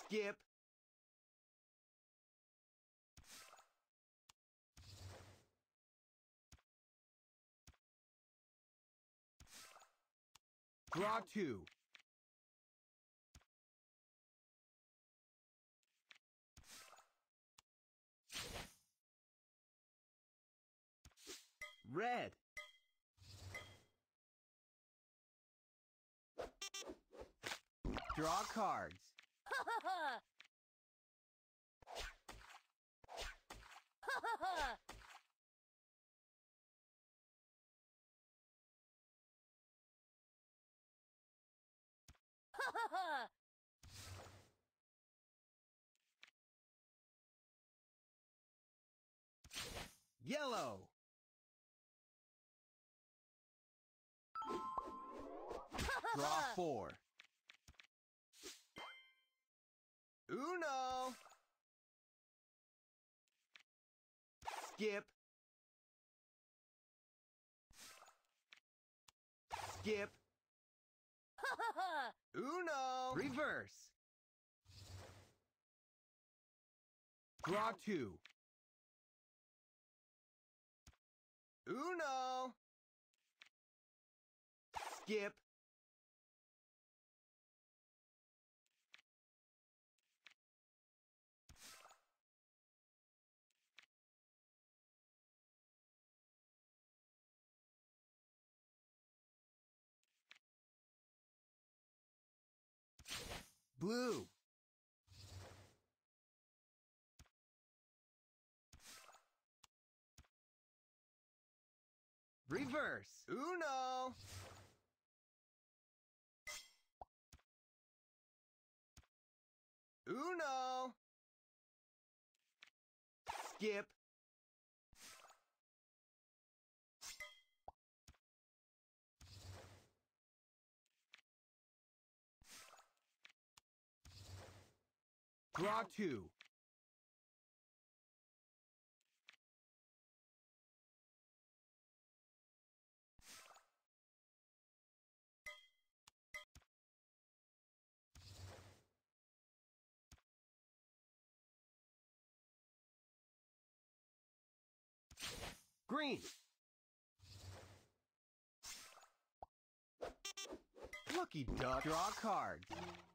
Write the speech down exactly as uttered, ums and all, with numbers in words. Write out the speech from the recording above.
Skip. Draw two. Red. Draw cards. Ha ha ha! Ha ha ha! Ha ha ha! Yellow. Draw four. Uno. Skip. Skip. Ha ha ha! Uno. Reverse. Draw two. Uno. Skip. Blue. Reverse. Uno. Uno. Skip. Draw two. Green. Lucky duck. Draw cards.